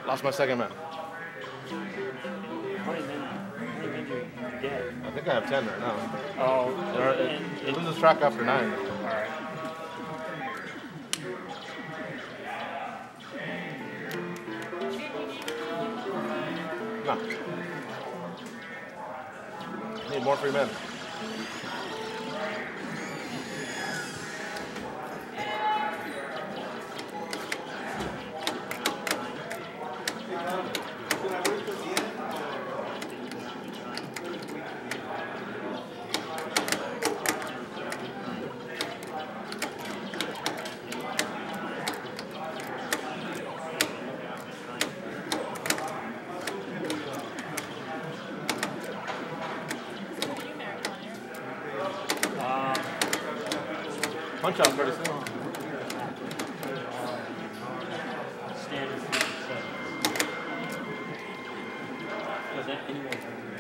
Lost my second man. How many men do you get? I think I have 10 right now. Oh, It loses track after 9. Alright. No. Need more free men. Punch out pretty soon. Standard 7. Does that anyone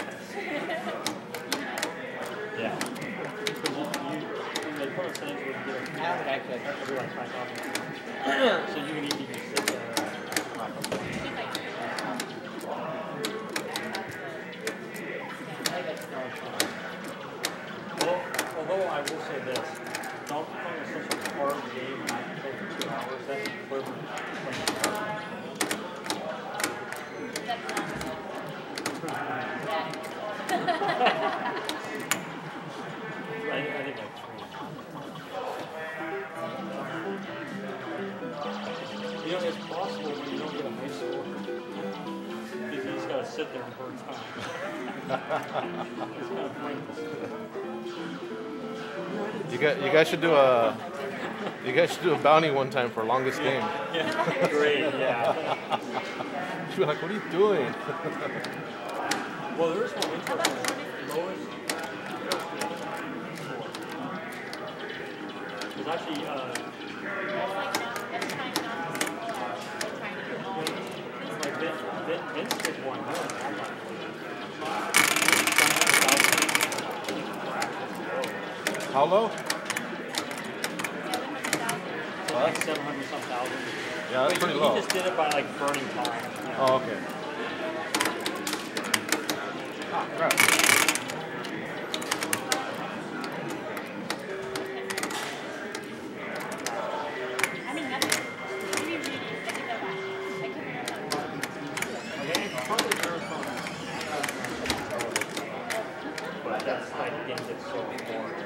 Yeah. They put a standard where you get a actually, everyone's trying to talk. So you can even sit there. Well, although I will say this, Donkey Kong is such a hard game and I can play for 2 hours, that's equivalent to playing I think that's 3. You know, it's possible when you don't get a high score. Because you just gotta sit there and burn time. It's kind of pointless. You guys should do a bounty one time for longest game. Yeah. Great, yeah. She'd be like, what are you doing? Well, there is one interesting. Lowest. There's actually like Vince did one. How low? Like 700 some thousand. Yeah, that's pretty low. He just did it by like burning time. You know? Oh, okay. Ah, crap. But that's like a game that's so boring.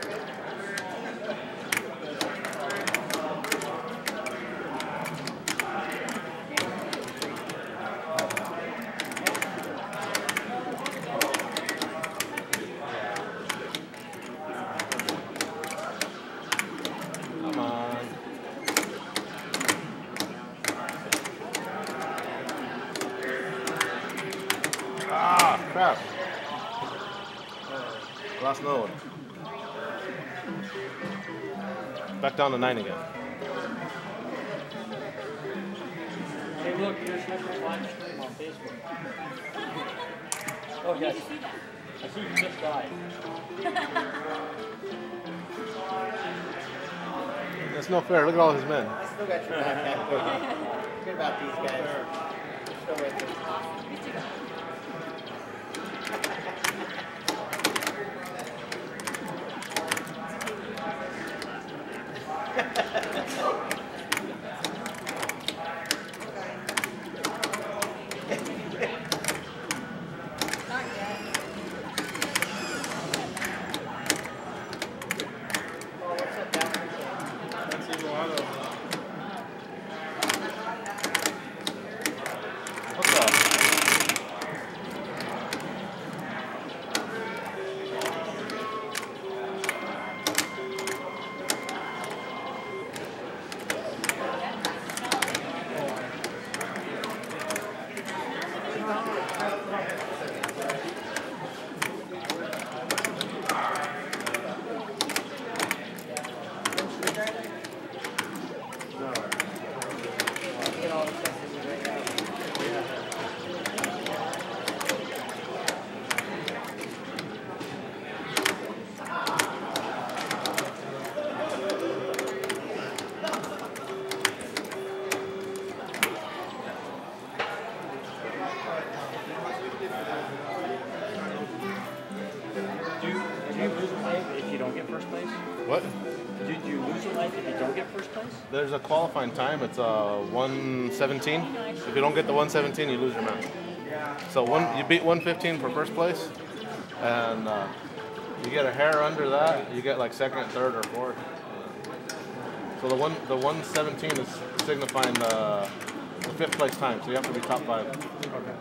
Come on. Ah, crap. Lost another one. Back down to 9 again. Hey, look, here's your live stream on Facebook. Oh, yes. I see you just died. That's no fair. Look at all his men. I still got your back. Forget about these guys. They're still with me. What's up? There's a qualifying time. It's 1:17. If you don't get the 1:17, you lose your match. So you beat 1:15 for first place, and you get a hair under that, you get like second, third, or fourth. So the 1:17 is signifying the fifth place time. So you have to be top 5. Okay.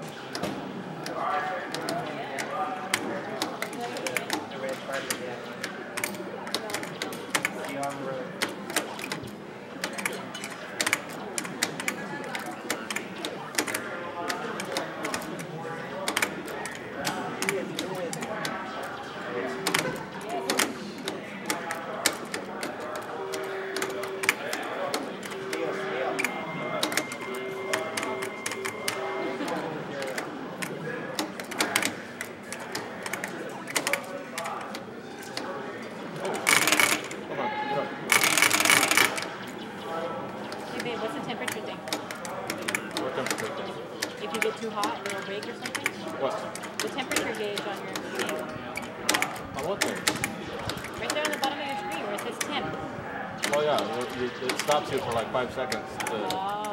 What's the temperature thing? What temperature? If you get too hot, it'll break or something? What? The temperature gauge on your screen. On what thing? Right there on the bottom of your screen where it says temp. Oh yeah, it stops you for like 5 seconds. Oh.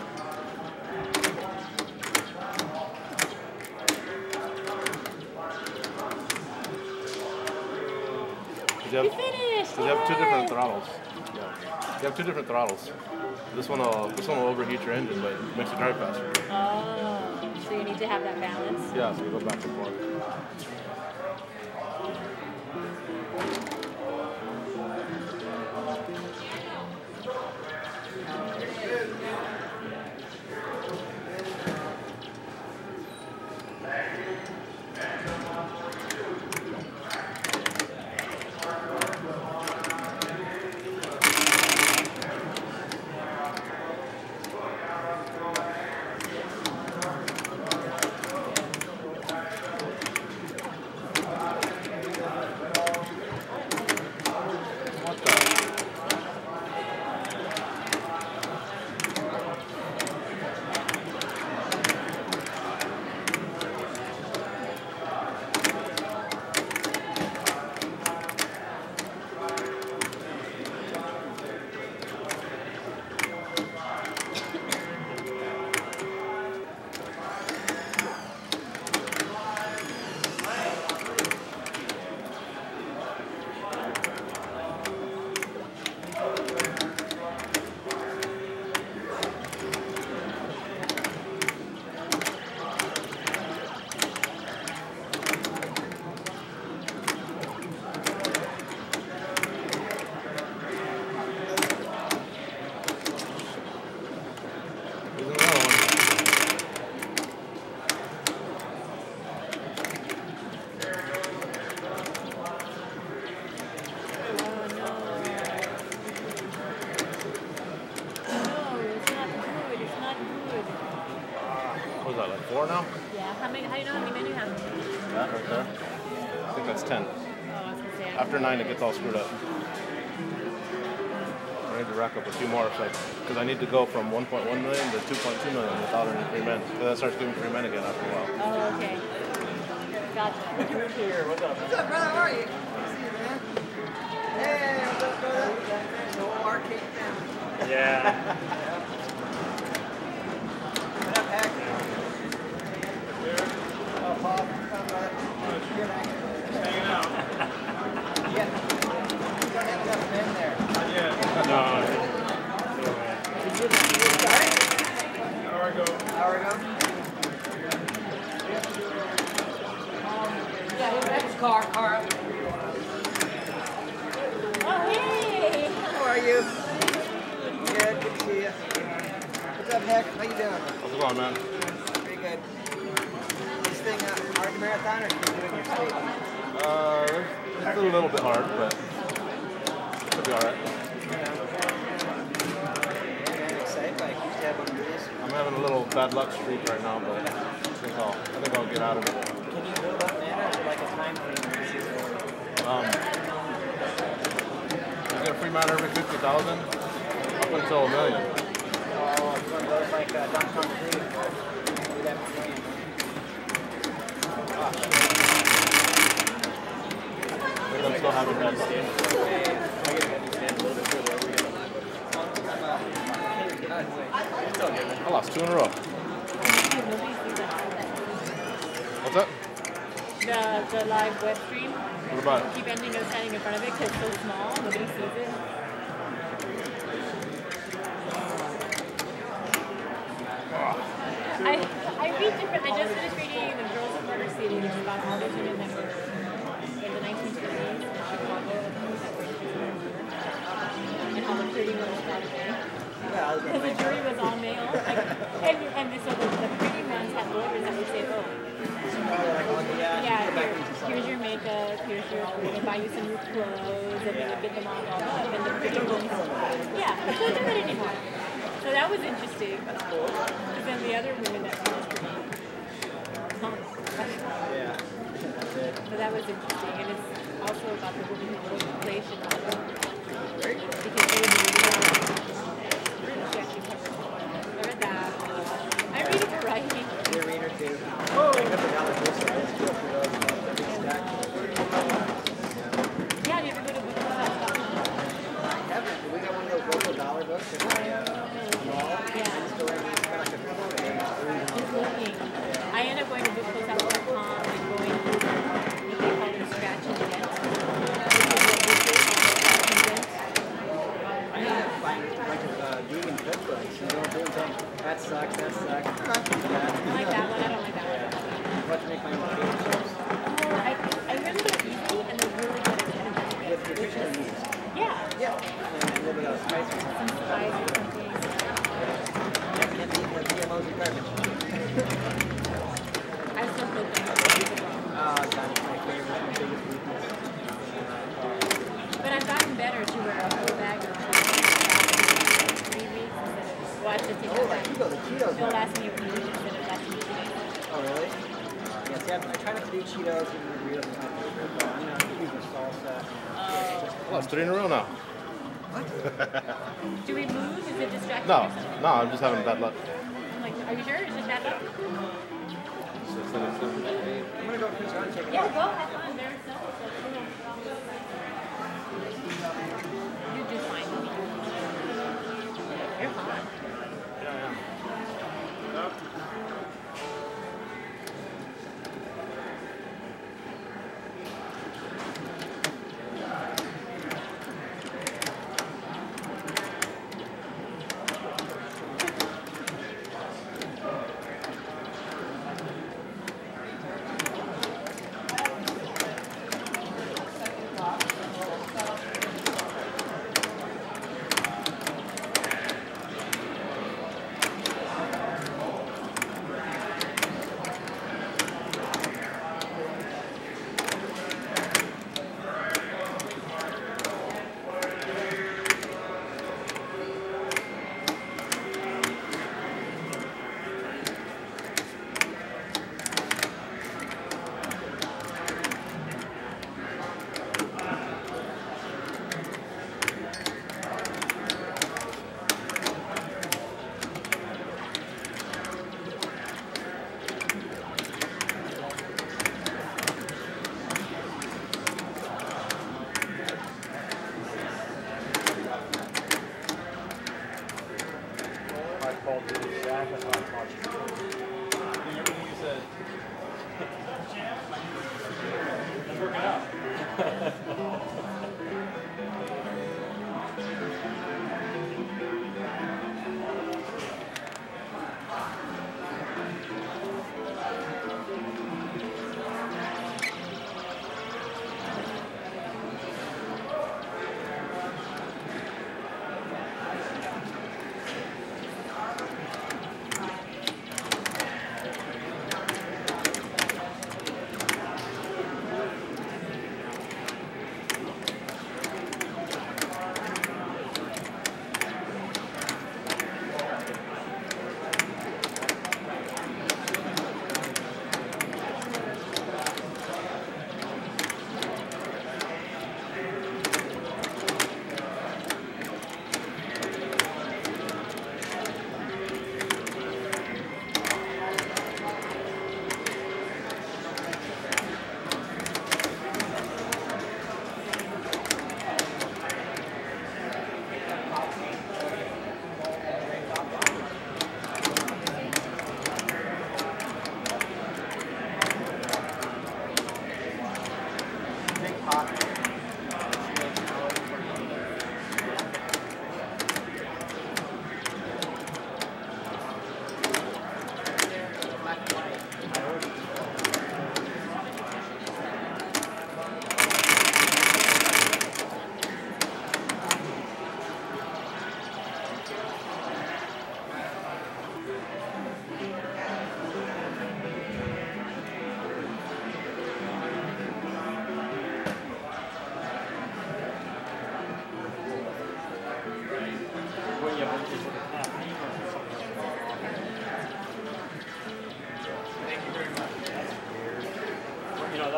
You finished! have 2 different throttles. Yeah. You have 2 different throttles. This one will overheat your engine, but it makes it drive faster. Oh. So you need to have that balance? Yeah, so you go back and forth. What was that, like 4 now? Yeah. How do you know how many men you have? That right there? I think that's 10. Oh, I was gonna say. After 9, it gets all screwed up. I need to rack up a few more because I need to go from 1.1 million to 2.2 million without any free men. But that starts giving free men again after a while. Oh, okay. Gotcha. What's up? What's up, brother? How are you? Good to see you, man. Hey, what's up, brother? The whole arcade family. Yeah. What up, Heck? Oh, Paul. What's up, brother? Good, Heck. Hanging out. Yeah. You don't have enough men there. No. Did you start? Hour ago. Hour ago? Yeah, that's car. Oh, hey! How are you? Good to see you. What's up, Heck? How you doing? How's it going, man? Pretty good. This thing hard to marathon or can you do it in your sleep? It's a little bit hard, but it'll be alright. Excited, like you used to have one of these. I'm having a little bad luck streak right now, but I think I'll get out of it. Can you build up mana or is it like a time thing? You get a free mana every 50,000 up until $1 million. Oh, it's one of those like Donkey Kong 3. Do that for free. I'm still having bad luck. I get a heavy stand a little bit further over here. I lost 2 in a row. Nobody sees that. What's that? The live web stream. What about it? Keep ending up standing in front of it because it's so small, nobody sees it. I read different. I just finished reading The Girls of Murder City, which is about all these women that were in the 1920s in Chicago that were in prison and how the pretty ones got away. Because the jury was all male. And so the pretty ones had lawyers that would say, oh, yeah, here's your makeup, here's your, we're going to buy you some new clothes, and they would get them all dolled up, and the pretty ones, yeah, but they don't do that anymore. So that was interesting. That's cool. Because then the other women that were just pretty, Yeah. That's it. so that was interesting, and it's also about the women who wrote the play Chicago. Because they were she actually covered I read that. I read a variety. You're a reader too. Oh, I got the dollar bookstore. It's cool for those. Yeah, do you ever go to book club? I haven't. We got one of those local dollar books in my mall. Yeah. It's still in it's got like a couple of days. Just looking. I end up going to bookclubs.com and going through what they call the scratch and dent. I ended up buying a bunch of vegan cookbooks. You know, doing things. That sucks. That sucks. I like that one. I don't like that one. I'm about to make my own potato chips. Oh, I remember they're easy and they're really good at editing. With nutritional needs. Yeah. Yeah. And a little bit of spice or something. Some spice or something. Can't beat the GMOs and garbage. I still cook them. Oh, God, it's my favorite. My biggest weakness. But I've gotten better to where a whole bag of 3 weeks instead of, well, I should take Oh, that the back. keto, the Cheetos. It'll last me a week instead of lasting me 2 days. Oh, really? Yeah, see, I try not to do Cheetos and Doritos and stuff, but I'm not using salsa. I lost 3 in a row now. Do we move? Is it distracting No, or something? no, I'm just having bad luck. I'm like, are you sure? Is it bad luck? I'm gonna go finish on and take it Yeah, off. go have fun. There's no. You do fine. You're hot.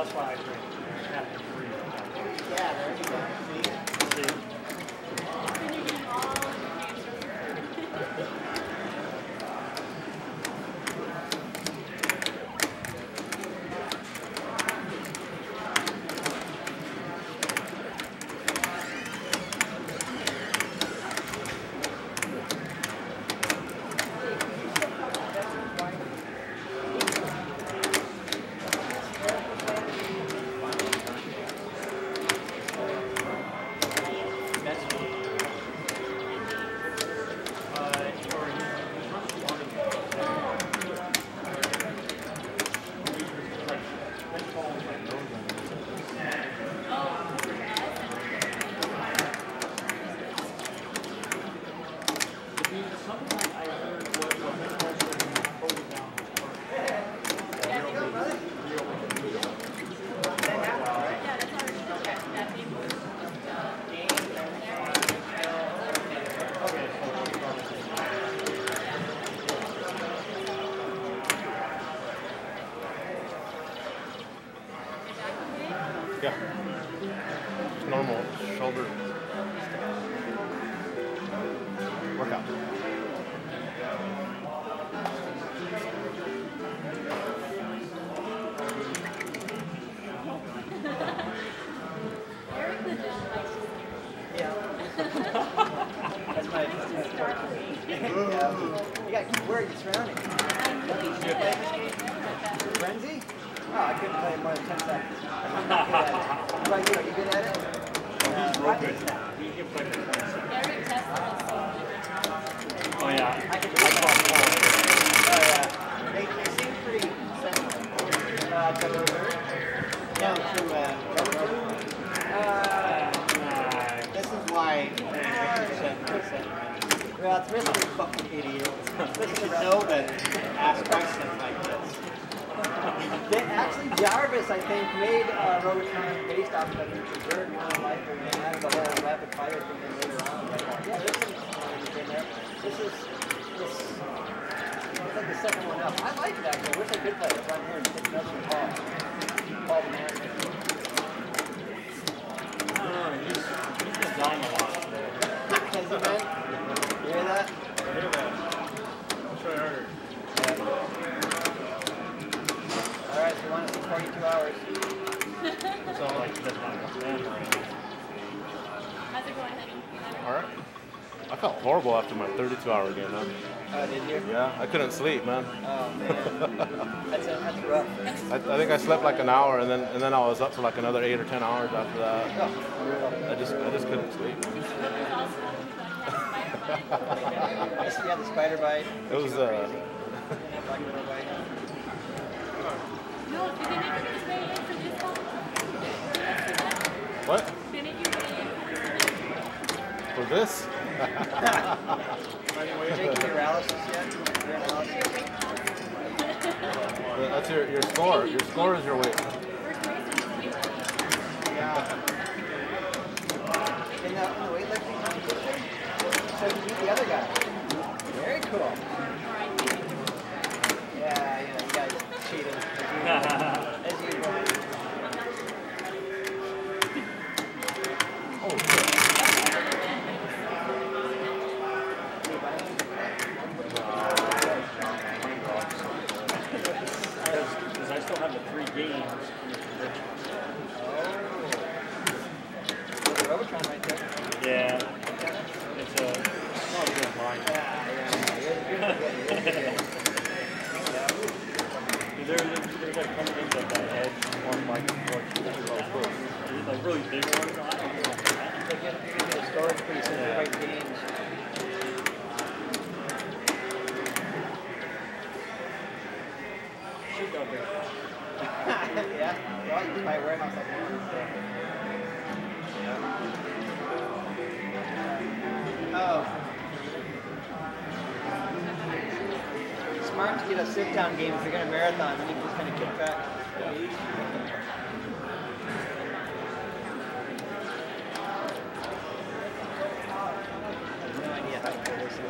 that's why I drink half the free. Yeah, there you go. See? See? Then you're getting all of the cancer. Yeah. Just normal shoulder workout. Eric the Dog likes to Yeah. That's my You gotta keep wearing your surroundings. Frenzy? Oh, I couldn't play more than 10 seconds. I'm not good at it. What about you? Are you good at it? He's real good. He can play for 20 seconds. Eric tested us. Oh yeah. I can do it. Oh, yeah. They seem pretty similar. To Rover? No, to this is why well, it's really fucking idiot. They should know that ask questions like this. Actually, Jarvis, I think, made Robotron based off of the Berserk kind of life, and they added the whole rapid fire thing in later on. Like, yeah, there's some things in there. This is it's like the second one up. I like that. I wish I could play it. So I'm here and take notes from Paul. Paul the Master. I don't know. He's been dying a lot today. Has he been? You hear that? I hear that. I'll try harder. Alright, so you want to see 42 hours. So like that's not enough man right now. How's it going, honey? All right. I felt horrible after my 32-hour game, man. Oh, did you? Yeah, I couldn't sleep, man. Oh, man. That's rough. I think I slept like an hour, and then I was up for like another 8 or 10 hours after that. Oh, I just couldn't sleep. I see you had the spider bite. It was No, did they make you guys weigh in for this one? what Didn't you weigh in for this? Are you taking your analysis yet? Your analysis? That's your score. Your score is your weight. First place is Yeah. In the weightlifting competition? So you beat the other guy. Very cool. Yeah, you guys cheated. As usual. Oh, Because I still have the 3 games in the predictions. Oh. There's a Robotron right there. Yeah. It's not a good line. Yeah. There's like some things like that edge one like really big ones. I don't know. Like you're gonna get a storage pretty soon for right games. Shoot out there. Yeah. Well, you can buy a warehouse like that. Oh. Smart to get a sit-down game if you're going to marathon, then you can just kind of kick back. No idea how to play this.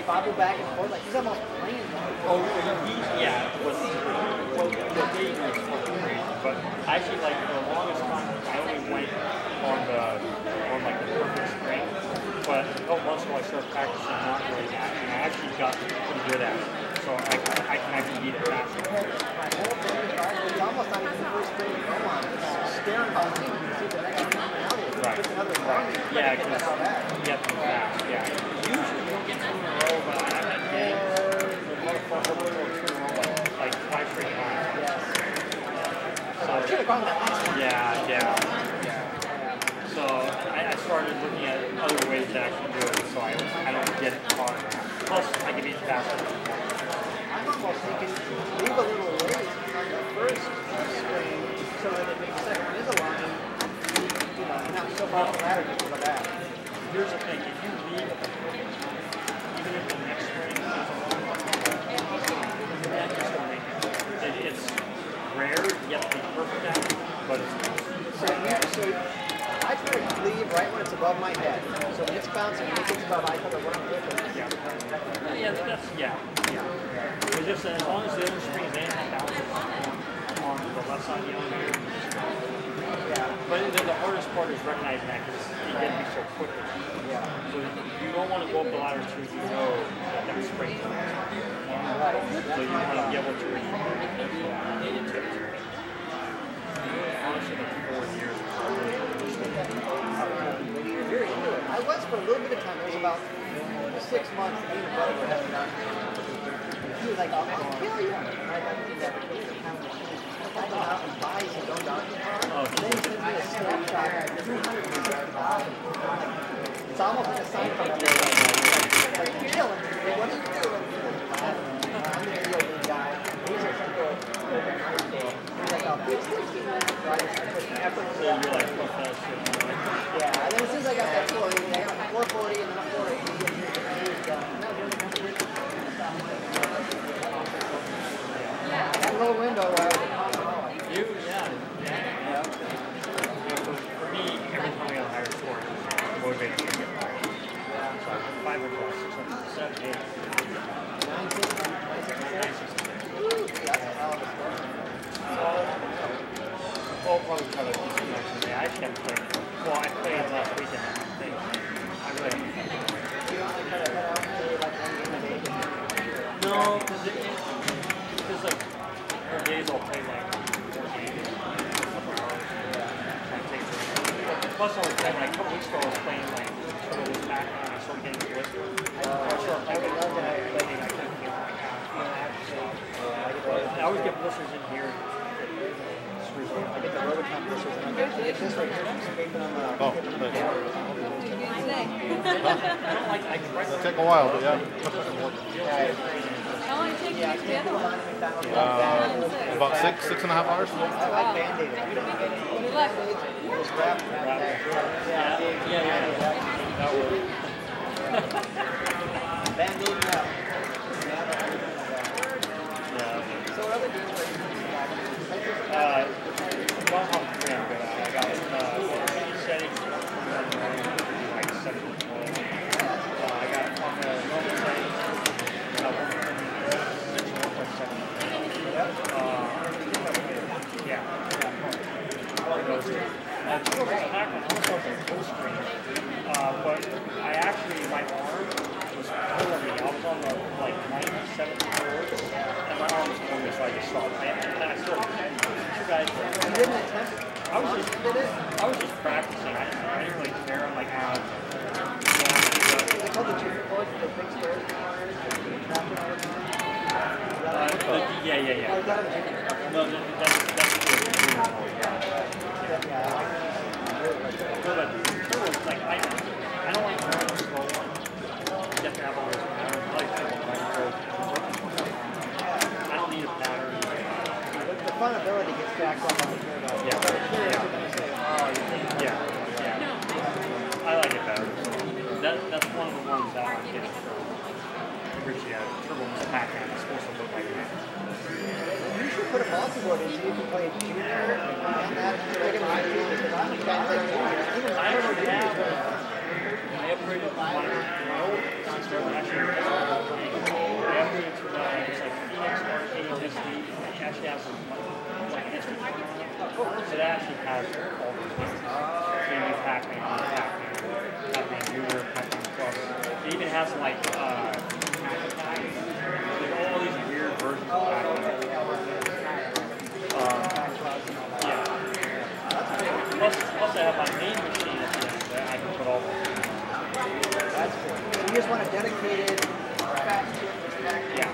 bobble back and forth, like he's almost playing. Oh, yeah, well, the day was fucking crazy, but actually, like, for the longest time, I only went on like the perfect spring, but a couple months ago I started practicing not really that, and I actually got pretty good at it, so I can actually beat it faster. My whole thing is, it's almost not even the first spring to go on. It's staring about me. You see the next one coming out here. Right. Just another one. Yeah, because you have to be fast, yeah. Usually you don't get two in a row, but I've had games where the motherfucker will go two in a row, like 5 straight times. Yes. So, I should have gone that last one. yeah. So I started looking at other ways to actually do it, so I don't get it caught in that. Plus, I can beat it faster. I'm almost thinking leave a little late on the first string so that if the second one is a line, you know, you're not so far off the ladder just to the back. Here's the thing, if you leave at the perfect time, even if the next string is a long one, that just don't make it. It's rare to get the perfect out, but it's So I try to leave right when it's above my head. So when it's bouncing, when it gets above, I try to run with it. yeah. But just as long as the other string is in and bounces on the left side of the elevator, Yeah. but the hardest part is recognizing that because you get to be so quickly. Yeah. So you don't want to go up the ladder until you know that spring's on. So you want to be able to reach honestly, like 4 years. Very good. I was for a little bit of time. It was about 6 months. Me and my brother were having done. He was like, "Oh, kill you!" And I got to do that. I go out and buy his own donkey car. Then he sends me a snapshot of 250,000. It's almost like a sign from him. Like, kill him. What are you doing? I'm the video game guy. He's a simple high school. He's like, "Oh, fix this." So I just put effort to You're that. like, fuck that shit. Yeah, and then as soon as I got that 480, I got my 440 and then a 480. That little window where I was Yeah. For me, every time I got a higher score, it's motivating me to get higher. So I'm 5 o'clock, 607, 8. Well, probably try to do some next day. I actually haven't played. Well, I played last weekend, I think. I really haven't played. No, because like, our days I'll play like 4 games. Plus, I was playing like a couple weeks ago, I was playing like Turtle was back and I started getting blistered. I would love that I played, I couldn't feel my calf. I always get blisters in here. I get the Robocop blisters and I get this right here. I'm scraping on the. Oh, nice. It'll take a while, but yeah. How long did it take to get the other one? About 6.5 hours. I like Band-Aid. Good luck. Just wrap that. That worked. Band-Aid now. Yeah. So what other games are you Well, I'm pretty good at it. I got settings, like 7 to 12. I got on the normal settings, I got 1.7. Yeah. Those two. Still was hacked on also the full screen. But I actually, my arm was pulling me. I was on the like 97th floor, and my arm was pulling me, so I just stopped. And I still you guys were. You didn't attempt it. I was just practicing. I didn't really care. I'm like, They called the chief report the big stairs. yeah. Oh, is that a chicken? No, that's good. Like, I don't like running slow one. You have to have all those patterns. I like I don't need a pattern. The fun ability gets stacked up on the turbo. Yeah. But it's curious you're going to say, oh, you think Yeah. I like it better. That's one of the ones that I'm getting from Richie out of Turbo was Pac-Man. It's supposed to look like that. you should put a multi-board in so you can play junior and that regular junior because I'm a fan of junior. Even I upgraded my old system actually. actually has some like an instant timer on it. So it actually has all the games. Maybe Pac-Man, Pac-Man Junior, Pac-Man Plus. It even has like Pac-Attack. Like all these weird versions of Pac-Man. Yeah. Plus I have my main machine at the end that I can put all the That's cool. So you just want a dedicated fast yeah.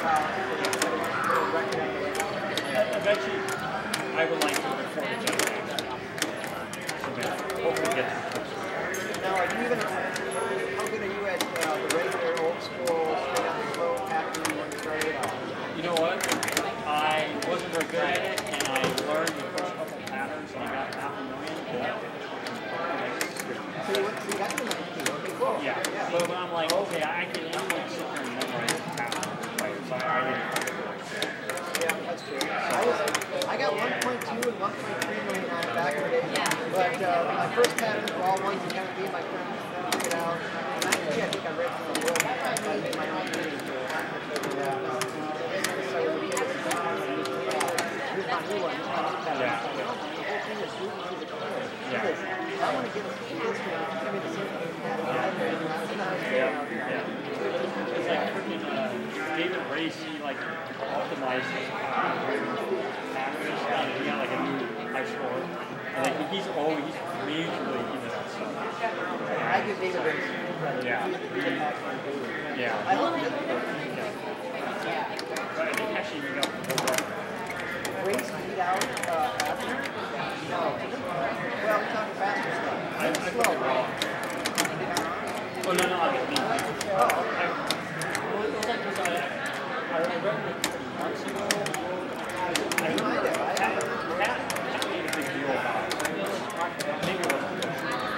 Eventually, I would like to record a generation. Hopefully get to Now, are you even, how good are you at the regular old school, straight on the flow pattern when you started? You know what? I wasn't very good at it, and I learned the first couple patterns, and I got $500,000. So you got the money, okay, cool. Yeah. But when I'm like, okay, I can sit there and memorize the patterns, right? So I didn't. Yeah, that's true. I got 1.2 and 1.3 million on it back in the day. But my first patterns were all ones that kind of me and my friends figured out. And actually, I think I read from the world. I made my own reading for it. So we did this. Here's my new one. Here's my new pattern. Yeah. The whole thing is really easy to play. Yeah. Because I want to get this to give me the same thing pattern I read when I was in high school. Yeah. It's like freaking David Race, he like optimized his patterns. He got like a new high score. And like he's majorly into that stuff. I give David Race credit. Yeah. He's a Pac-Man guru. Yeah. I hope that But I think actually we got Race beat out Abner. No. Well, we're talking faster stuff. I Slow, right? Oh, no, I mean, Oh, okay. it was like, because I read it months ago. I You might have. I haven't. That made a big deal about it. Maybe it wasn't.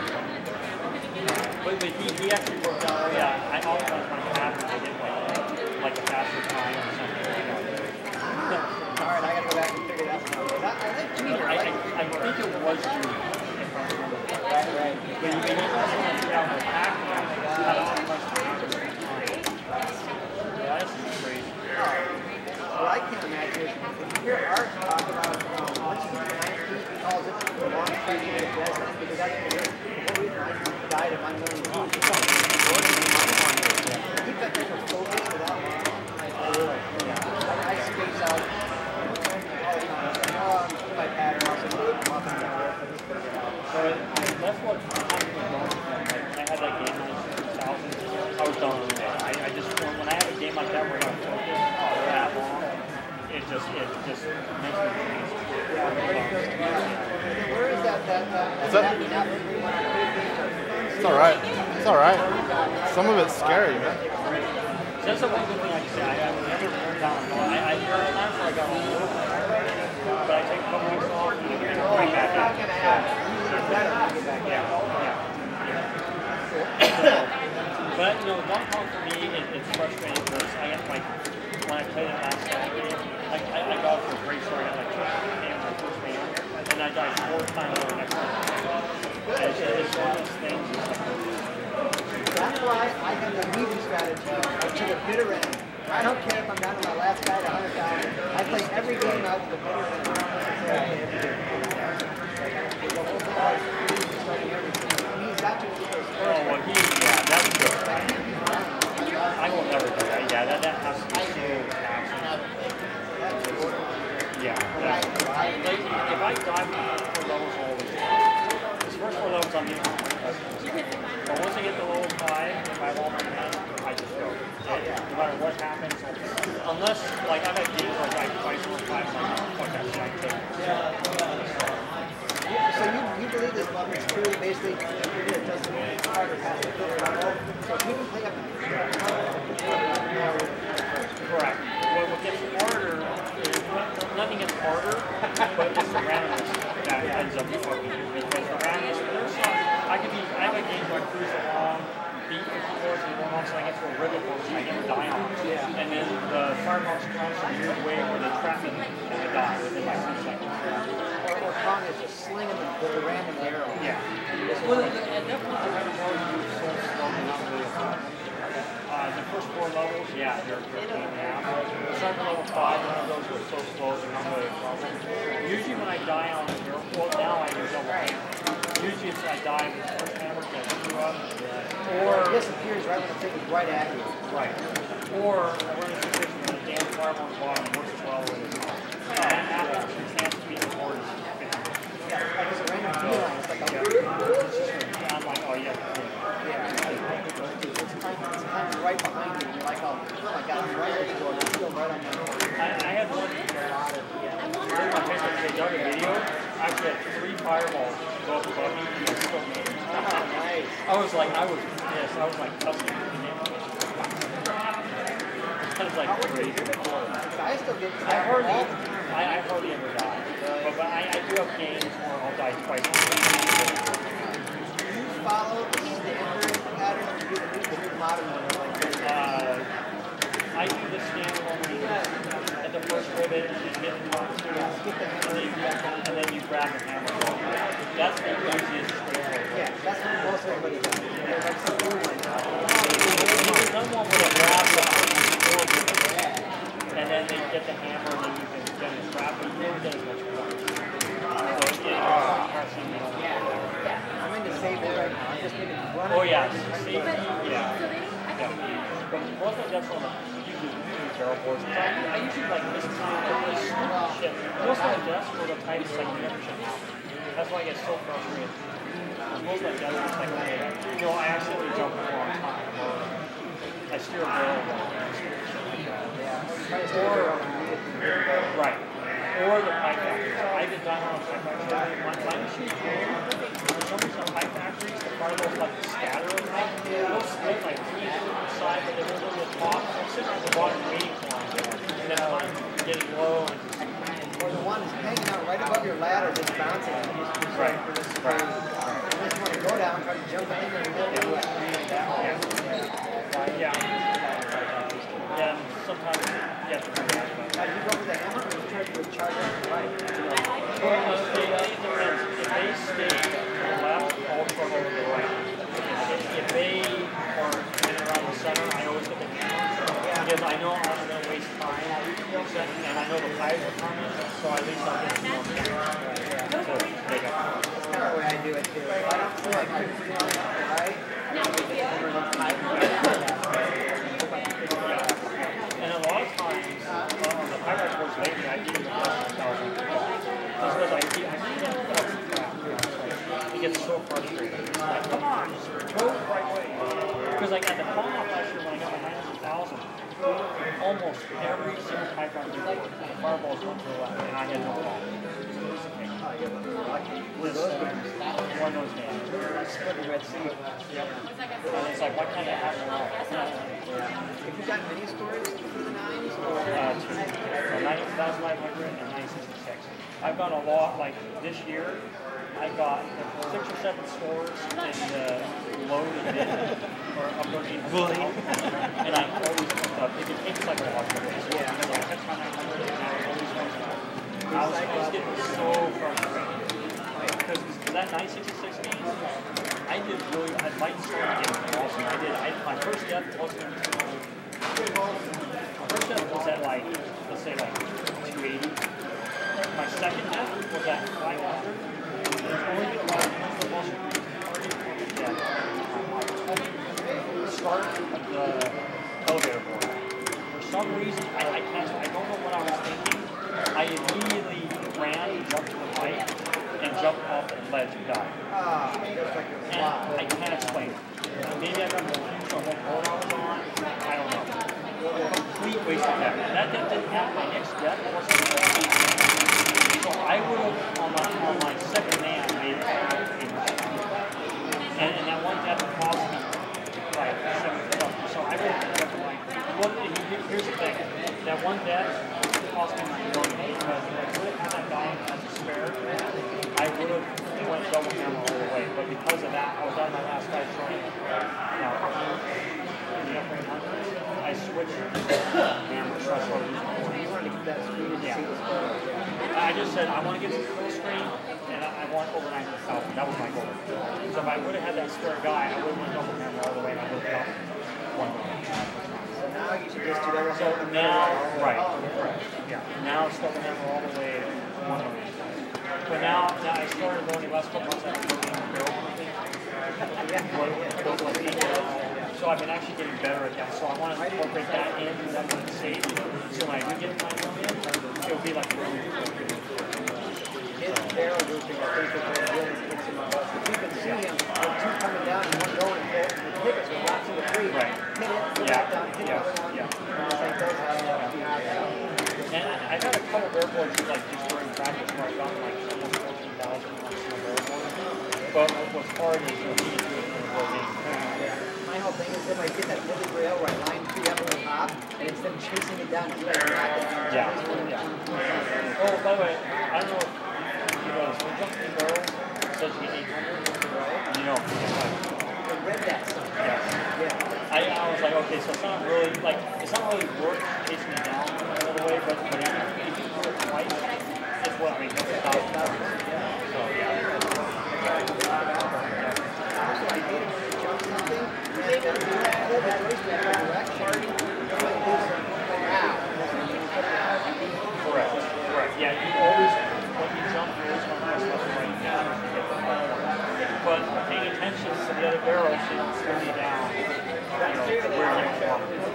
But he actually worked out, oh yeah, I optimized my pattern to get like a faster time or something. All right, I gotta go back and figure that one out. I like Junior. I think it was Junior. Right. But you can also figure out the pattern. How to optimize the pattern. Yeah, this is crazy. What I can't imagine is if you hear Art talk about once you get to 19, he calls it the long streak of investment because that's the whole reason I died of unknowing views. It's all keep that type of focus for that long. I space out all the time. My pattern also moved them up and down. So that's what happened with Donkey Kong. Like, I had that game like 2000. I was done with it. I just when I have a game like that where I don't focus for that long, it just makes me crazy. Where is that? It's all right. It's all right. Some of it's scary, man. So that's the one good thing I can say. I've never burned down. There are times where I got a little bit, but I take a couple weeks off and I bring back in. But you know, Donkey Kong for me, it's frustrating because I get like when I played it last Saturday, like I got off to a great start. I got like 2 games my first game, and I died 4 times over the next one. It's one of those things. That's why I have the movie strategy to the bitter end. I don't care if I'm down to my last guy to 100,000. I play every game out to the bitter end. He's got to do those first. Oh, well, yeah, that's good. I will never do that. Yeah, that has to be so taxing. Yeah. Like, if I dive for levels, I'll always these first 4 levels, I'm getting customers. But once I get to level 5, if I have all my men, I just go. No matter what happens, unless, like, I've had games where I fight for 5, like, fuck that shit, I take it. So you believe this level is truly basically it doesn't harder past the bitter level. So if you can play up Correct. What gets harder is nothing gets harder, but it's the randomness that ends up fucking you. Because the randomness, I have a game where I cruise along, beat 50 floors, and then once I get to a river course, I get to die on it. And then the firebox comes from a weird way where they trap me and I die within like 2 seconds. or Kong is just slinging the random arrow. Yeah. Well, at that point, the random arrow is so slow and not really effective. The first 4 levels, yeah, they're pain in the ass. Starting level 5, one of those was so slow, they're not really a problem. Usually when I die on the dirt, well now I do double hammer. Usually it's I die with the first hammer that I screw up. Or It disappears right when the thing is right at you. right. Or we're in a situation where the damn fireball on the bottom works as well with it. After the chance to beat the board is 50. Yeah, like it's a random feeling. It's like a I'm like, oh yeah. it's kind of right behind you. You're like, oh my god, I'm right at the door. It's still right on my door. I had one during my Facebook, they dug a video. I actually had 3 fireballs go up above me and I still made it. Oh, nice. I was like cussing. I was like crazy. I still get I hardly ever die. But I do have games where I'll die twice. Do you follow the standard pattern or do the new modern one like this? I do the standard one where you at the first ribbon and get the top two, and then you grab the hammer. That's the easiest way. Yeah, that's what most everybody does. There's like some new ones. There's someone will grab the first and then they get the hammer and then you can get a trap and you don't get as much fun. I'm into safety right now. I'm just going to run Oh it. yeah, safety, yeah. But most of that's on the usually barrel boards. I usually like this time like this shit. Most of my desks were the tightest like you never should have. That's why I get so frustrated. Most of my desks is like I accidentally jump the wrong time or I steer a barrel wrong. Right. Or the pipe factories. I've been done on a pipe factory. My machine here, for some reason, pipe factories, the particles like scatter and they'll split like 3 different sides, but they're a little bit top. So I'm sitting on the bottom waiting for them. And then I'm getting low. Or the one that's hanging out right above your ladder, just bouncing. Right. For this spray. You just want to go down, try to jump in there and get it. Yeah. Yeah, sometimes you have to do that. You go for the hammer or you try to charge it right? It depends. If they stay to the left, I'll struggle to the right. If they are in around the center, I always get the hammer. Because I know I'm going to waste time, and I know the pies are coming, so at least I'll get some more hammer. So, make up. That's kind of the way I do it too. I don't feel like I'm right. And a lot of times, on the pirate boards lately, I do the less than 1,000. Just because I can't it gets so frustrating. It's like, come on, just go the right way. Because like at the fall-off last year when I got my 900,000, almost every single pipe round we did, the fireballs went to the left, and I had no fall. One of those days. Split the Red Sea. And it's like, why can't I have more? If you got mini stories for the 9s or 9,500 and 966. I've got a lot, like this year, I got 6 or 7 stores in the low to mid or upper 800. And I always picked up, it takes like a lot of days. Yeah. Because I kept my 900 and I was always going to I was getting so frustrated. Because that 966 game, I did really, I liked starting game awesome. My first death wasn't my first death was at like, let's say like 280. My second death was at 500. Start of the elevator board. For some reason, I don't know what I was thinking. I immediately ran, jumped to the pipe, and jumped off the ledge and died. And I can't explain it. Maybe I got confused on what board I was on. I don't know. Complete waste of time. That didn't happen. My next death wasn't so I would have, on my second man, made it. And that one death cost me like $7. So I would have, here's the thing. That one death cost me $1 million because if I would have had that dollar as a spare, I would have went double hammer all the way. But because of that, I was on my last guy's running. I switched hammer. So I started using wanted to get that screen and see what's going on. I just said I want to get some full screen and I want over 900,000. That was my goal. So if I would have had that spare guy, I would have went double hammer all the way and I would have got $1 million. So now you should just do that. So now, right. Yeah. Now it's stuck in them all the way to 1 million. But now I started learning last couple months after working on barrel proofing. So I've been actually getting better at that. So I want to incorporate that into that stage. So when I do get my million, it'll be like a really Barrel roofing, I think, is really kicks him out. If you can see him, with two coming down and one going, the pickets will watch the tree. Right. Hit it, go back down, hit the other one. It's like those And I got a couple barrel boards like just during practice where I got like almost 14,000 on a barrel board. But what's hard is you need to do it in the board game. My whole thing is if I get that really rail where I line three up on the top, and instead of chasing it down, you gotta knock it down. Yeah. Oh, by the way, I don't know if you know this, when jumping in barrels, says you get 800, you know, I read that somewhere. yeah. I was like, okay, so it's not really, like, it's not really worth chasing it down all the way, but if you do it twice, it's what, I mean, that's $1,000. So, yeah. Correct. Yeah, you always, when you jump, you always want to press left and right down to get the ball. But paying attention to the other barrels, you don't slow you down, you know, to where you don't want it.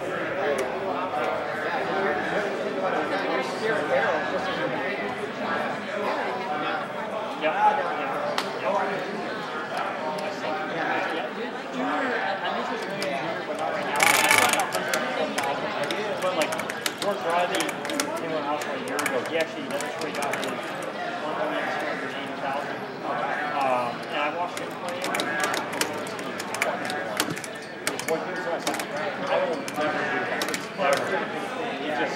But like George Riley came to our house like a year ago. He actually demonstrated out his 1,280,000. And I watched him play. What he was like, I will never do that. Ever. He just,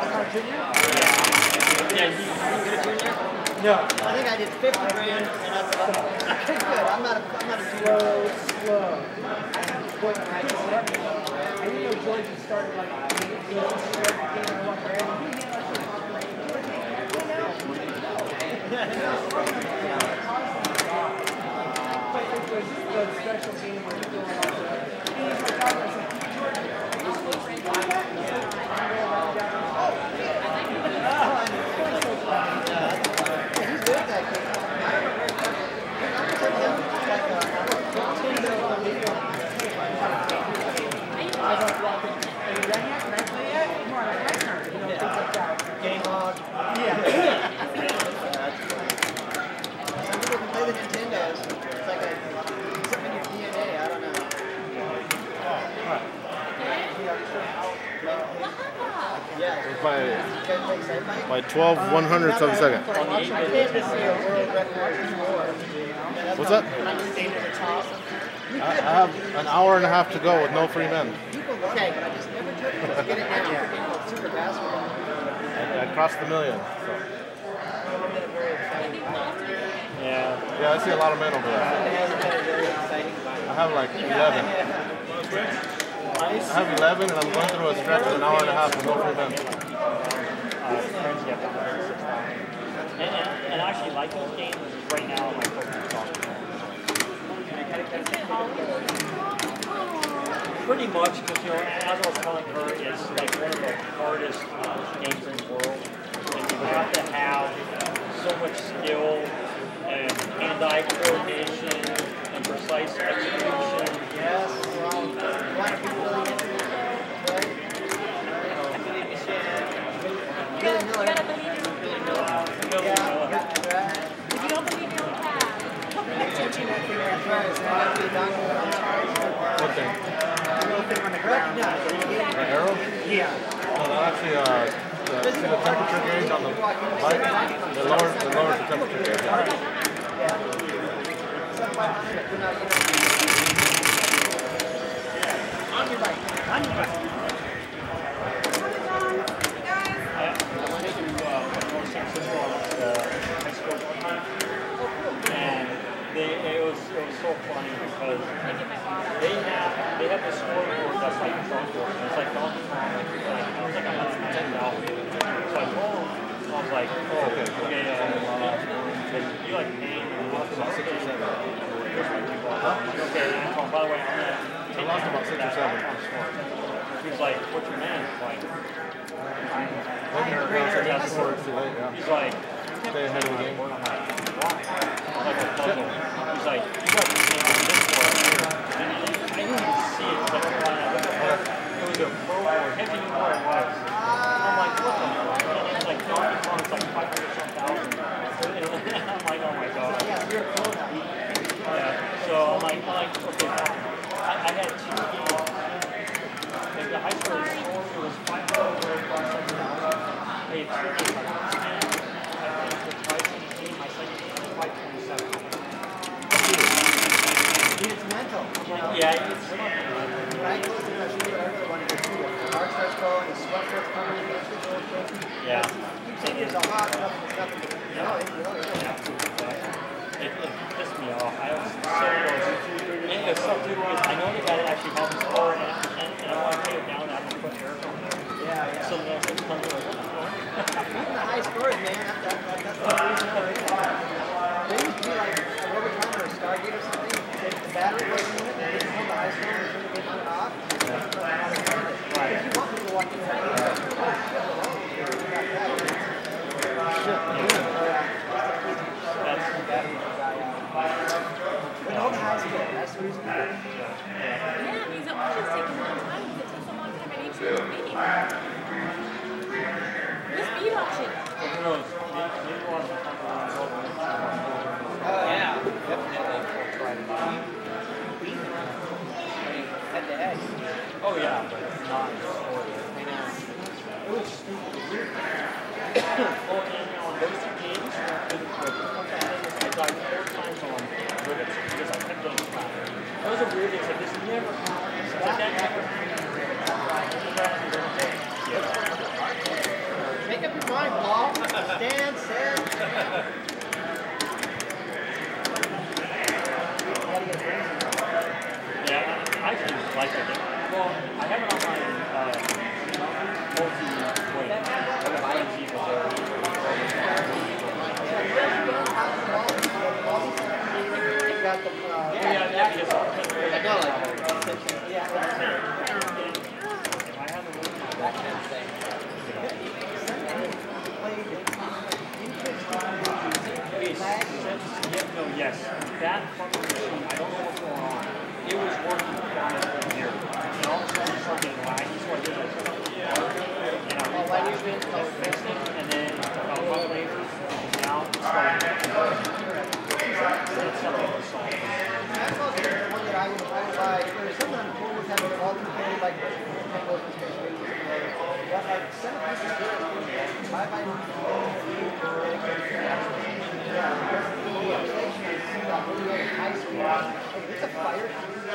yeah, he's good junior. No. I think I did 50 grand, and I said, okay, good. I'm not a slow. I didn't know George had started like the special game where you're doing Game hog. Yeah. Some people can play the Nintendos. It's like something in your DNA. I don't know. Yeah. It's By by 12 100ths of a second. What's that? I have an hour and a half to go with no free men. Okay, but I just never took it to get it down. Super basketball. I crossed the million. So. Yeah, I see a lot of men over there. I have like 11. I have 11 and I'm going through a stretch of an hour and a half with no free men. And I actually like those games. Right now, my focus is on pretty much, because, you know, as I was telling her, it's like one of the hardest games in the world. And you have to have so much skill and hand-eye coordination and precise execution. Yes, well, a lot of people really into it. Right? Billy Miller. You gotta believe in yourself. Yeah, If you don't believe in your path, What thing? The arrow? Yeah. No, that actually, see the temperature gauge on the bike? They lowered the temperature gauge. On your bike. On your bike. I went to North San Francisco on high school one time, and it was so funny because they have this scoreboard that's like a chalkboard, and it's like Donkey Kong, it was like $110. So I told him, I was like, oh, okay, you like name and lost about 6 or 7. Okay, and I told him, by the way, I'm gonna I lost about 6 or 7. He's like, what's your name? Like, he's like, Stay ahead of the game. I'm like, why? Like a puzzle. He's like, you got this name on this board here. And I didn't even see it. Like, it was a pro board. Can't even know what it was. I'm like, what the fuck? And it's like, Donkey Kong's like 500-some thousand. I'm like, oh my god. Yeah, you're a pro now. Yeah. So I'm like, okay, I had 2 games. Like the high school score was 500 I had 2 games. I think the price of the game, my second game was 527. It's mental. You know? Yeah, it's something. When I close the machine, I really want to do it. The heart starts going, the sweat starts coming, the blood starts going. Yeah. You think there's a lot, nothing. You know, it really is. It pissed me off. I was so close. And it was so stupid because I know the guy that actually helped me score and I want to take it down and have him put Eric on there. Yeah. So the next thing comes like, what the fuck? Even the high scores, man, that's the reason why there used to be like a rubber time or a Stargate or something. If the battery wasn't in it, they didn't hold the high score and turn the game on and off. Right. If you want people walking in, oh shit, we got that. But all the high score, that's the reason. Yeah, it means it always takes a long time because it takes a long time in each meeting. The speed option. Well, who knows? Maybe we'll have to talk about Yeah, definitely. Head to head. Oh yeah, but it's not a story. It was stupid. Oh, and on those 2 games, I died 4 times on rivets because I kept getting flat. That was a weird thing. It's like, this never happens. It's like, that never happens. Make up your mind, Paul. Stand, sit. Yeah, I actually like that game. Well, I have it on my multi-way. I have people there. Got the, Yeah, because I know, like, yeah. if I have the That kind of thing. Yes, that fucking machine, I don't know what's going on. It was working fine for a year. And all of a sudden it started getting laggy, so I did like, and I fixed it, and then about a couple later, now it's starting to work. It's something to solve. That's also the one that I would buy. There's something I'm cool with having multi-player, like Nintendo Space Raiders. But like, some of these are good. Buy my high school. It's a fire.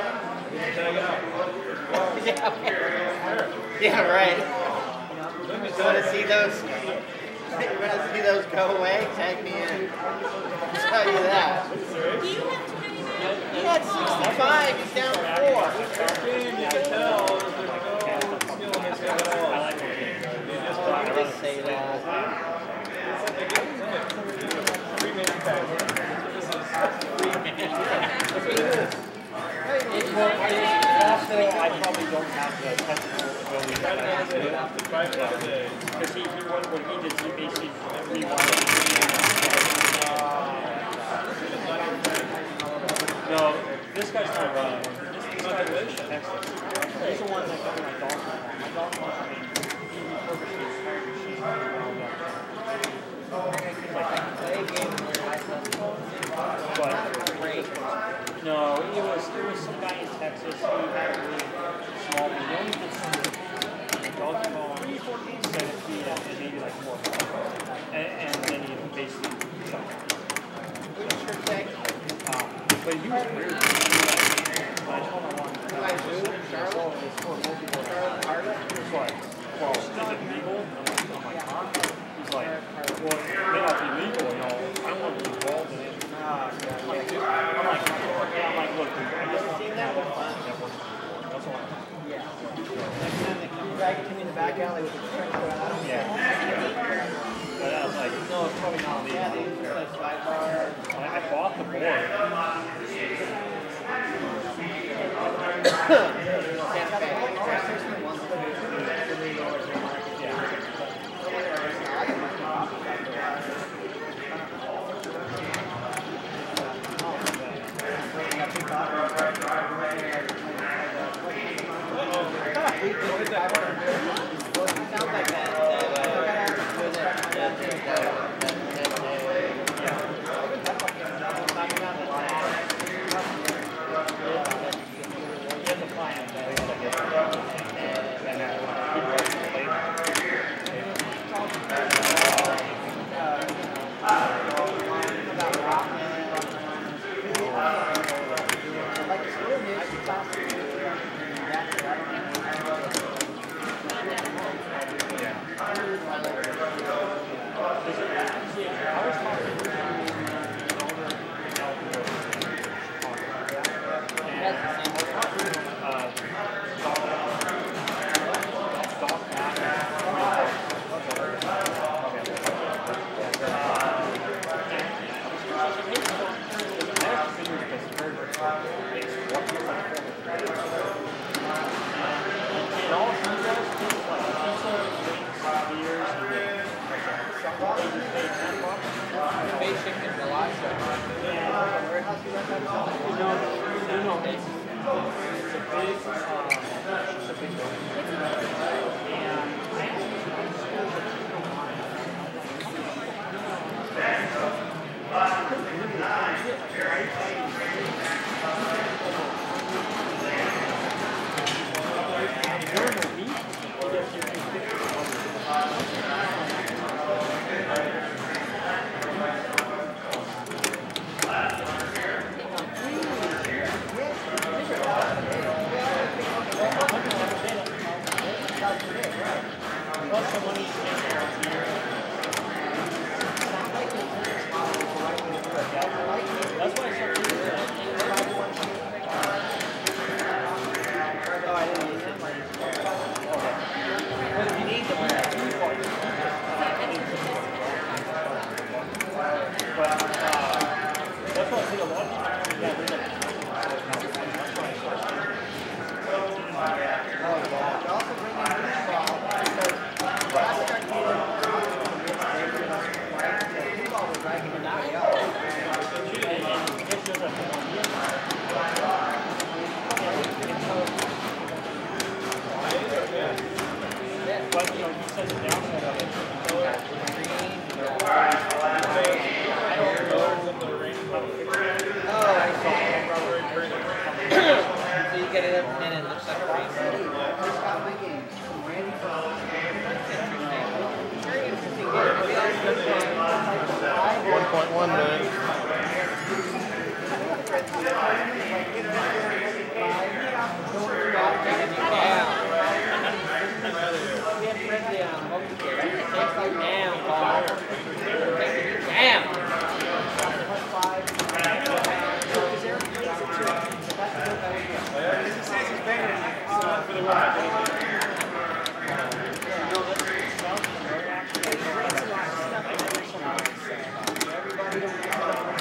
Yeah, right. You want to see those? You want to see those go away? Tag me in. I'll tell you that. Do you have too many now? He had 65. He's down 4. You can tell there's no skill missing at all. I like it. I'd rather say that. Also, I probably don't have the technical ability to do it. Because what he did, he basically rewired No, this guy's not running. This guy was Texas. He's the one that got my dog. My dog wants to he refurbished his entire machine. But no, it was some guy in Texas who had a really small one. He only did some doggy bone, 7 feet, and maybe like 4 feet. And then he basically shot it. But he was weird. I told him one. He's like, well, is it legal? I'm like, huh? He's like, well, it may not be legal, you know. I don't want to be involved in it. I'm like, look, dude, I just seen that one. That's all I know. Yeah. Next time they come drag it to me in the back alley with the trench coat on, I don't care. But I was like, no, it's probably not legal. Yeah, they use that sidebar. I bought the board. Santa Fe. Everybody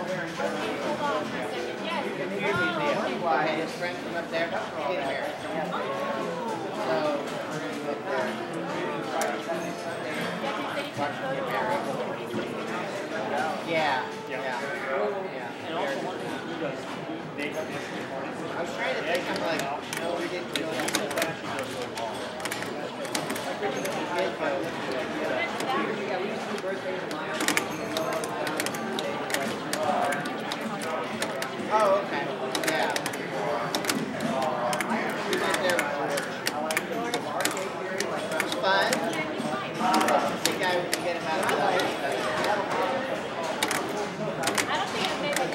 Hold on for a second. Yes. Why his friend from up there getting married. So, yeah. And also one thing he does, they have I was trying to think, I'm like, no, we didn't do that. Yeah, we used to do birthdays in my house. Oh, okay. Yeah. We went there before. It was fun. I think I would get him out of the life. I don't think it's maybe.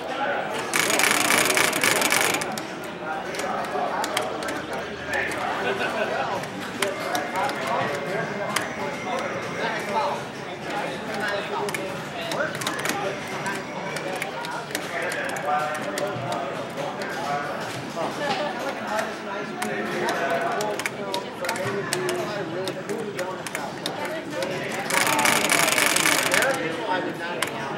I would not hang out.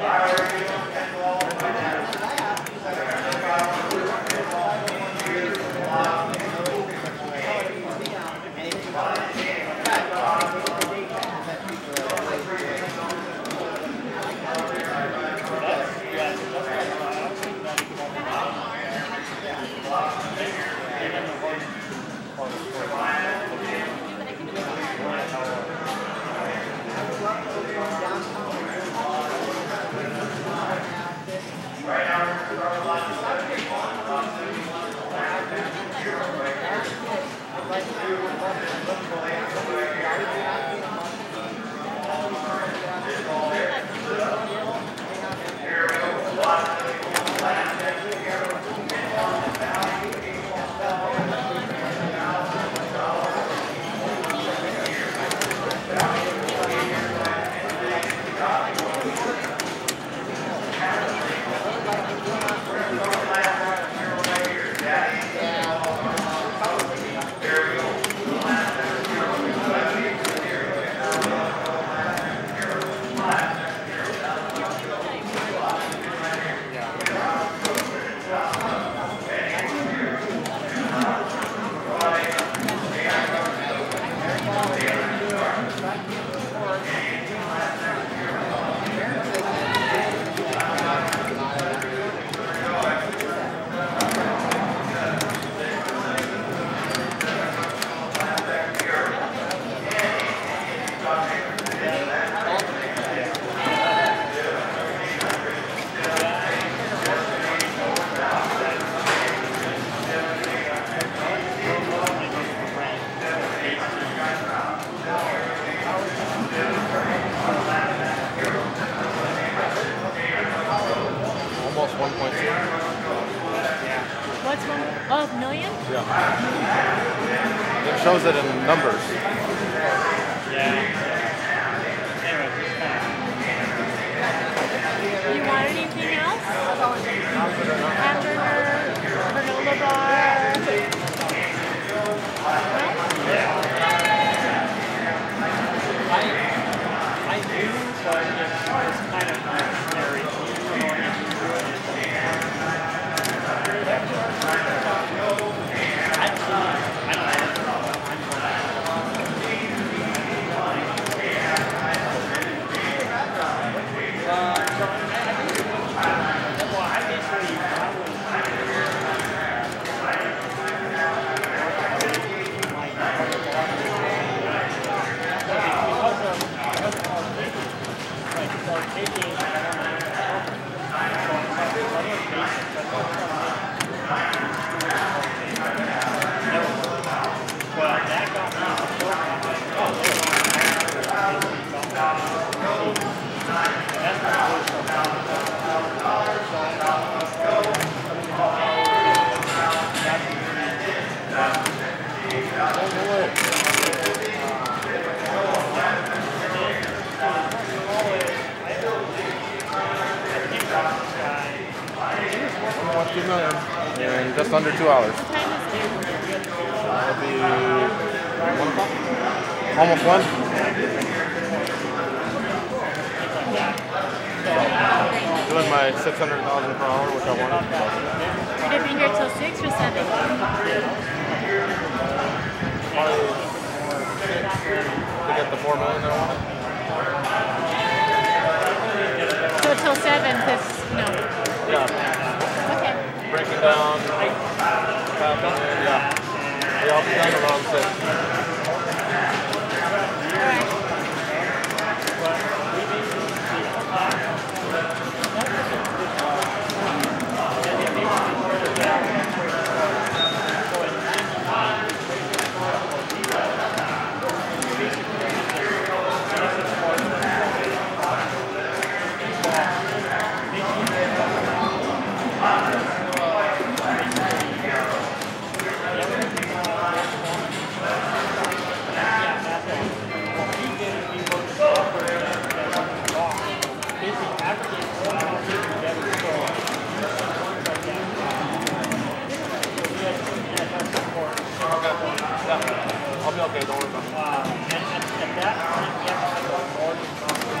Almost 1.2. What's one? Oh, million? Yeah. It shows it in numbers. Do you want anything else? Hamburger, granola bar. I do, but it's kind of necessary. In just under 2 hours. What time is it? It'll be 1 o'clock? Almost 1? doing my 600,000 per hour, which I wanted. You're gonna be here till 6 or 7? Probably to get the 4 million that I wanted. So till 7, because, no. Yeah. Okay. Breaking down, tapping in, yeah. Yeah, I'll be done around 6. Alright. I'll be okay, don't worry about it. At that point, we have to have one more than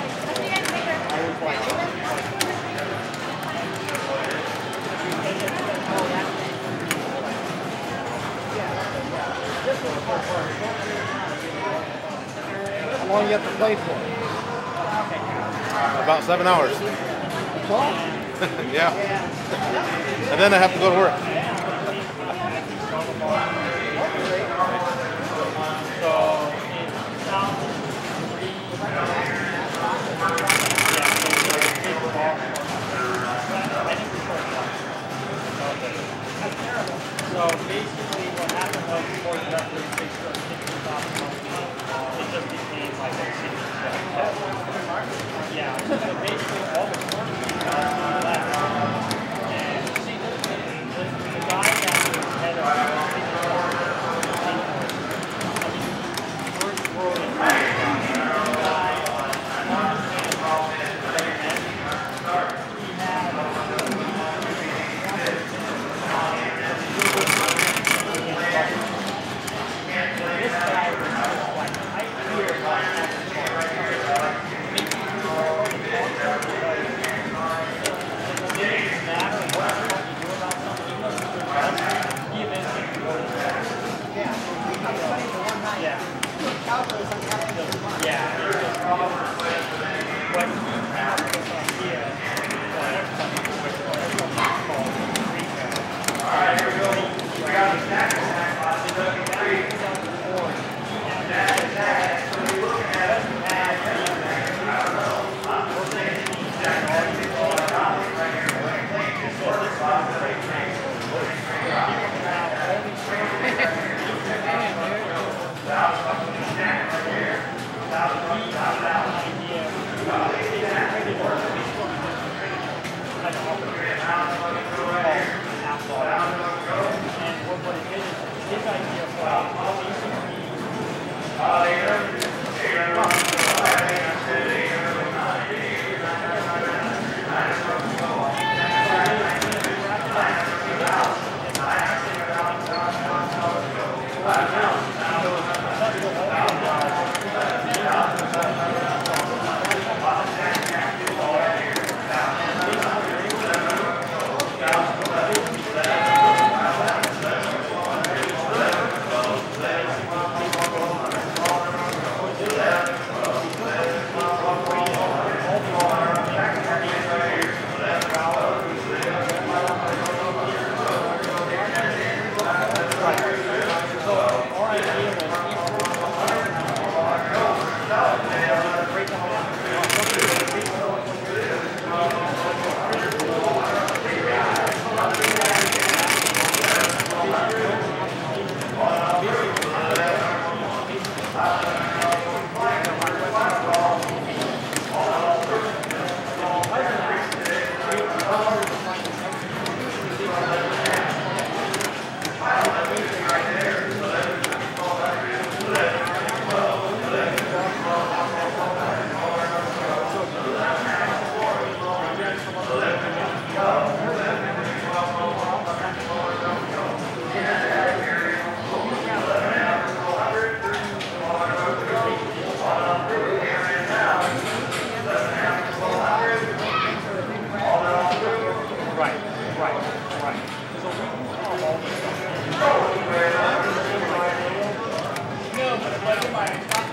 How long you have to play for? About 7 hours. That's all? Yeah. And then I have to go to work. So basically what happened was before the referee fixed our 60,000 it just became like a 60. Yeah, so basically all the tournaments left. And the guy that was head of first world Right, right. So we have all this stuff. No, but like in my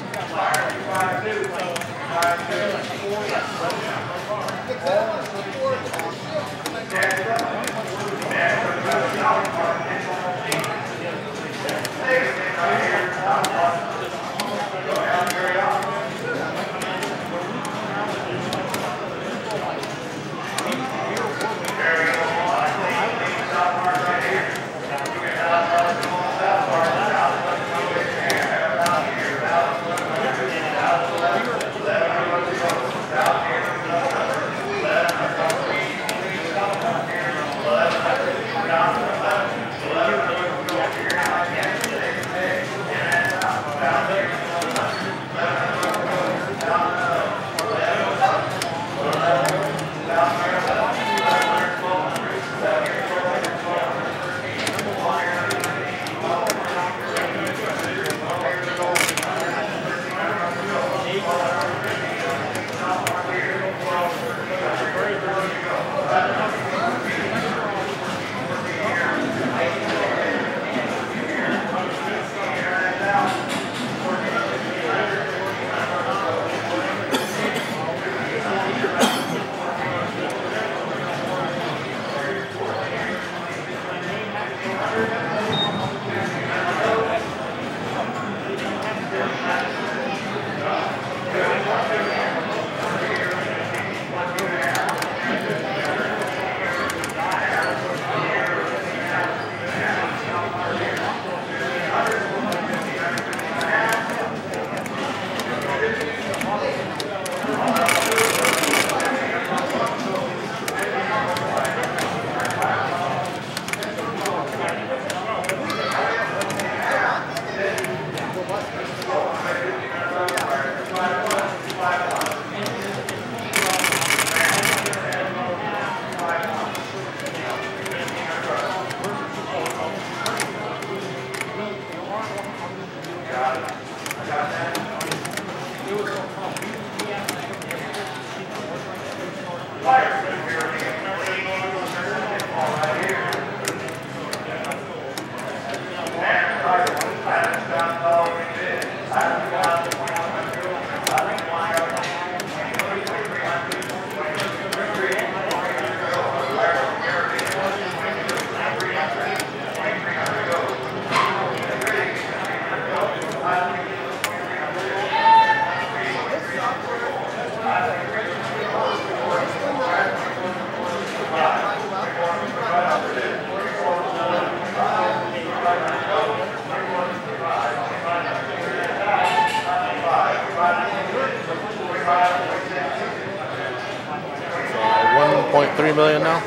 $1.3 million now.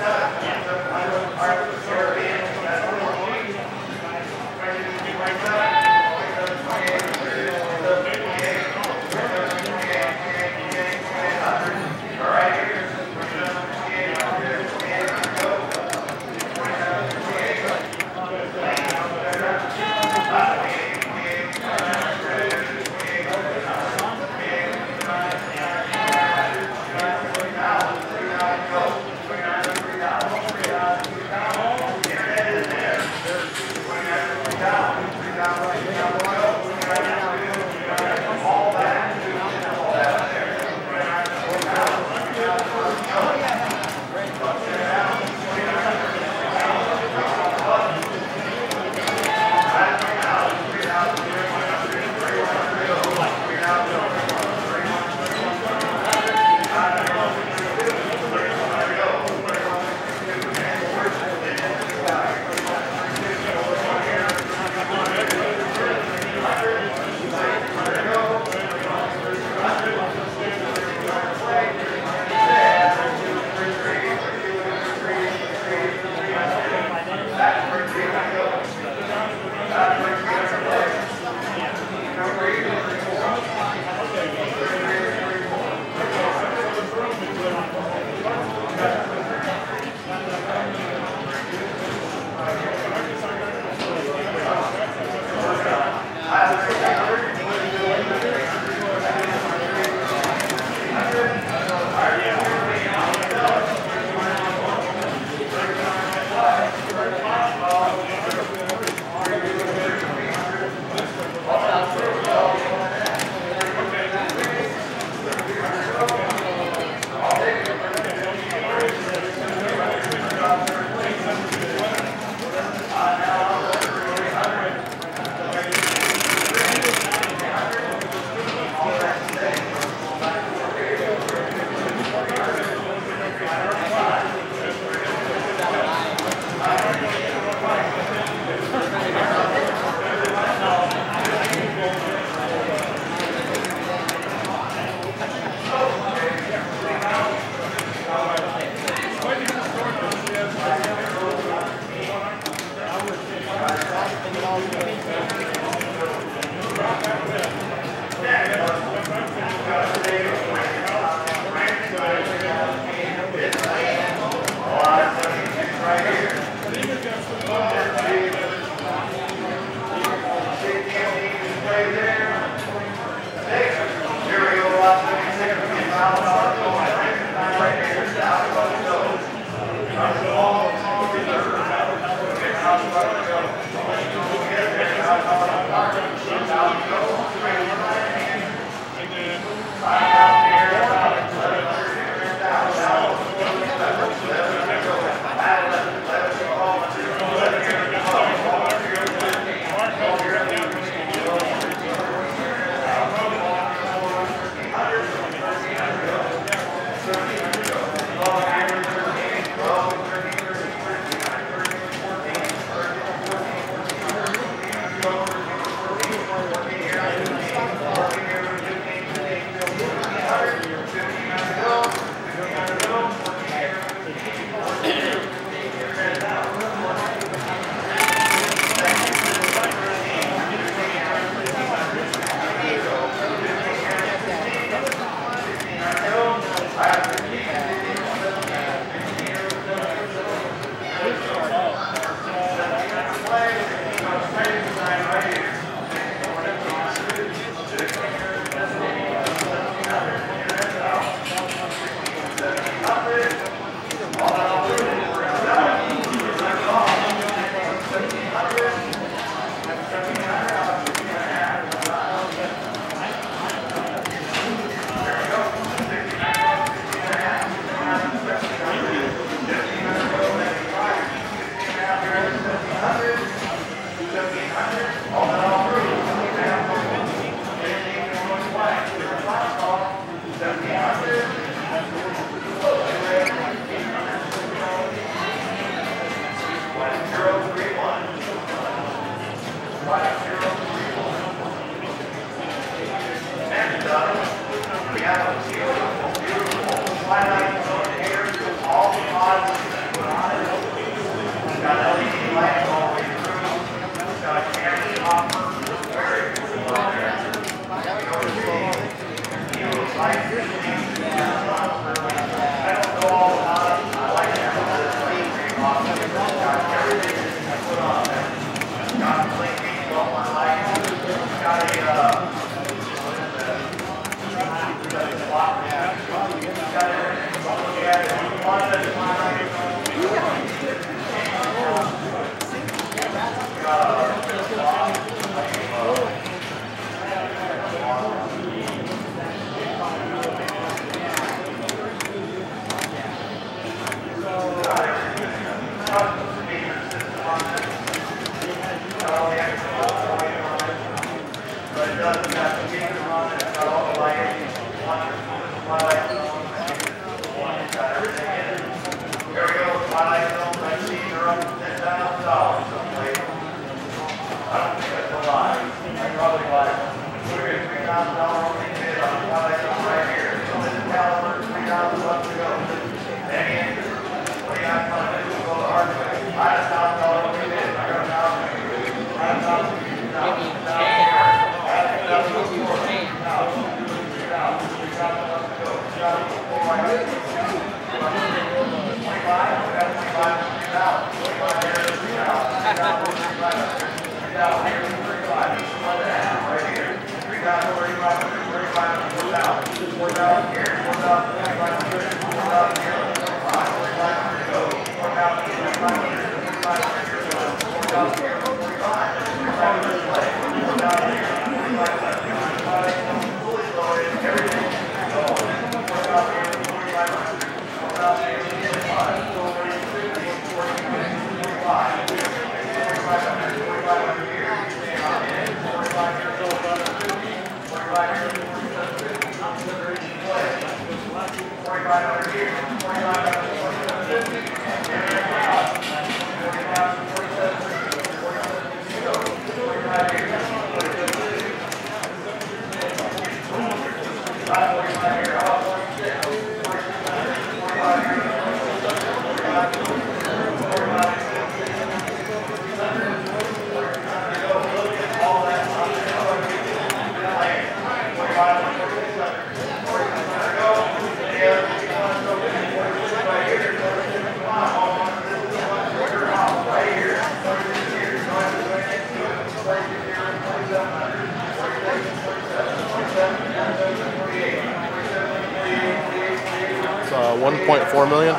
It's 1.4 million.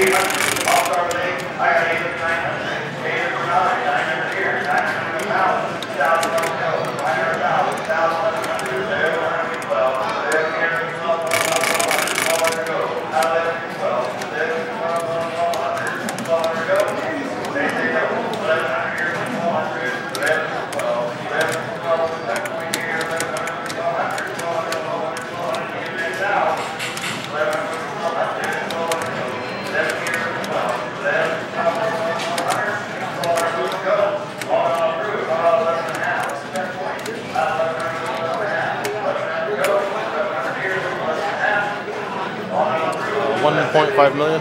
1.5 million.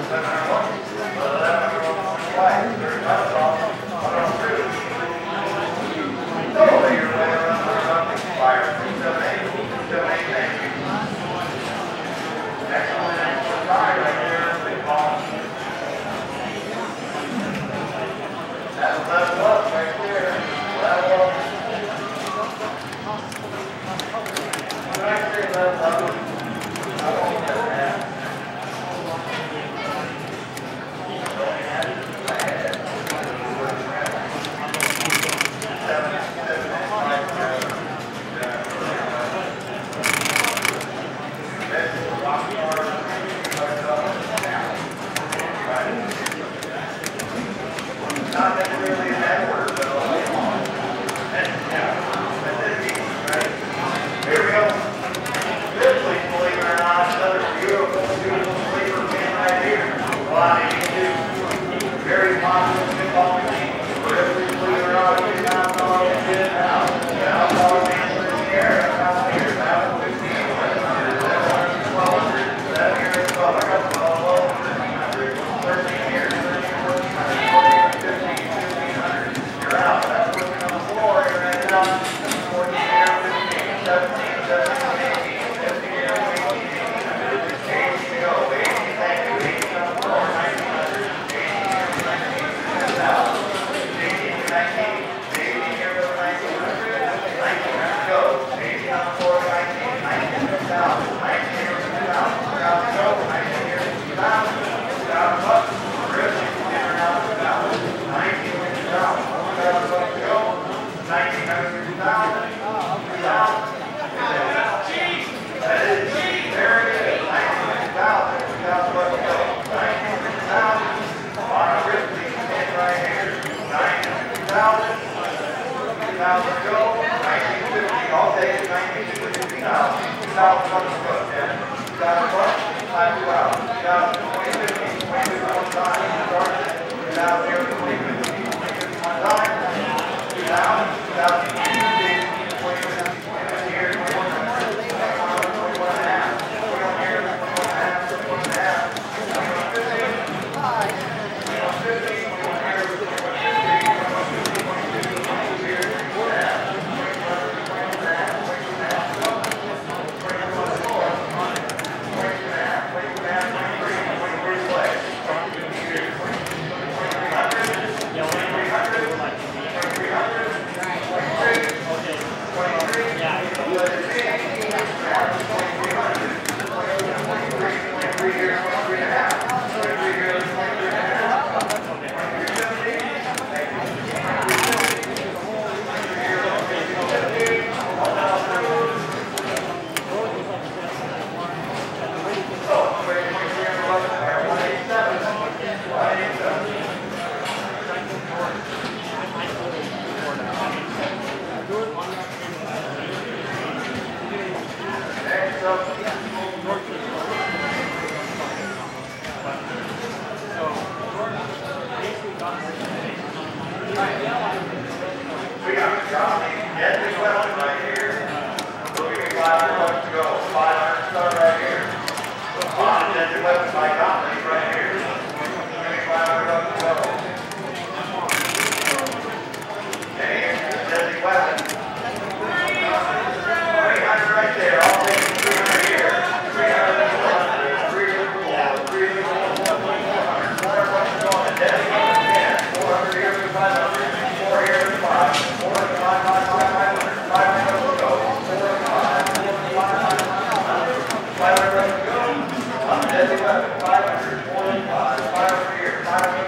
All right.